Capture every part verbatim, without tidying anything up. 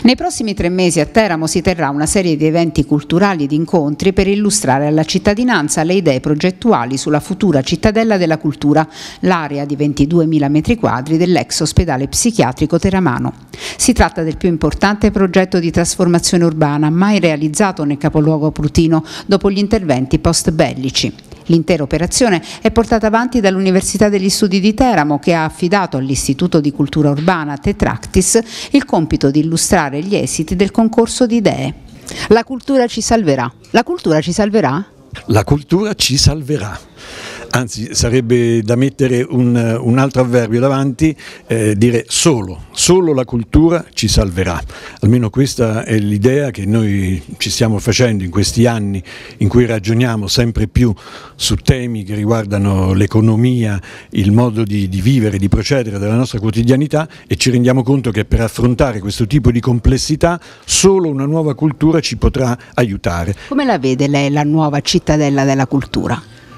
Nei prossimi tre mesi a Teramo si terrà una serie di eventi culturali ed incontri per illustrare alla cittadinanza le idee progettuali sulla futura cittadella della cultura, l'area di ventiduemila metri quadri dell'ex ospedale psichiatrico teramano. Si tratta del più importante progetto di trasformazione urbana mai realizzato nel capoluogo abruzino dopo gli interventi post-bellici. L'intera operazione è portata avanti dall'Università degli Studi di Teramo, che ha affidato all'Istituto di Cultura Urbana Tetractis il compito di illustrare gli esiti del concorso di idee. La cultura ci salverà. La cultura ci salverà? La cultura ci salverà. Anzi, sarebbe da mettere un, un altro avverbio davanti, eh, dire solo, solo la cultura ci salverà. Almeno questa è l'idea che noi ci stiamo facendo in questi anni in cui ragioniamo sempre più su temi che riguardano l'economia, il modo di, di vivere, di procedere della nostra quotidianità, e ci rendiamo conto che per affrontare questo tipo di complessità solo una nuova cultura ci potrà aiutare. Come la vede lei la nuova cittadella della cultura?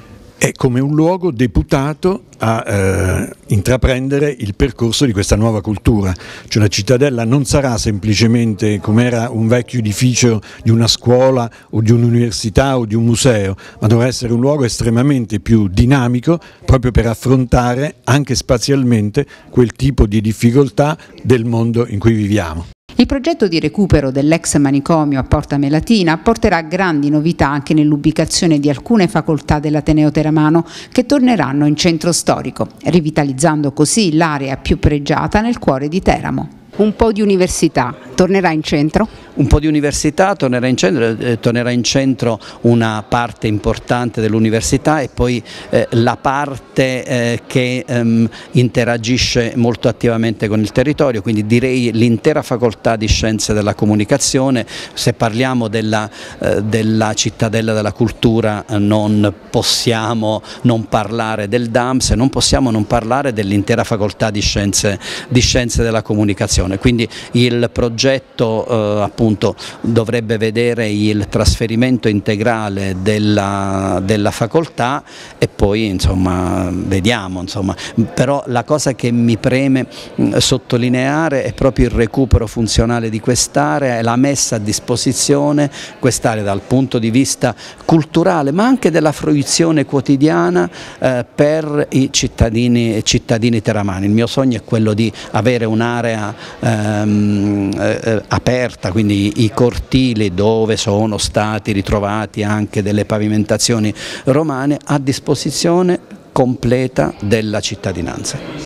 È come un luogo deputato a eh, intraprendere il percorso di questa nuova cultura, cioè la cittadella non sarà semplicemente come era un vecchio edificio di una scuola o di un'università o di un museo, ma dovrà essere un luogo estremamente più dinamico proprio per affrontare anche spazialmente quel tipo di difficoltà del mondo in cui viviamo. Il progetto di recupero dell'ex manicomio a Porta Melatina porterà grandi novità anche nell'ubicazione di alcune facoltà dell'Ateneo teramano che torneranno in centro storico, rivitalizzando così l'area più pregiata nel cuore di Teramo. Un po' di università tornerà in centro? Un po' di università tornerà in centro, eh, tornerà in centro una parte importante dell'università e poi eh, la parte eh, che ehm, interagisce molto attivamente con il territorio, quindi direi l'intera facoltà di scienze della comunicazione. Se parliamo della, eh, della cittadella della cultura eh, non possiamo non parlare del D A M S, non possiamo non parlare dell'intera facoltà di scienze, di scienze della comunicazione. Quindi il progetto eh, appunto dovrebbe vedere il trasferimento integrale della, della facoltà e poi insomma vediamo, insomma. Però la cosa che mi preme mh, sottolineare è proprio il recupero funzionale di quest'area e la messa a disposizione quest'area dal punto di vista culturale ma anche della fruizione quotidiana eh, per i cittadini, cittadini teramani. Il mio sogno è quello di avere un'area Ehm, eh, aperta, quindi i cortili dove sono stati ritrovati anche delle pavimentazioni romane a disposizione completa della cittadinanza.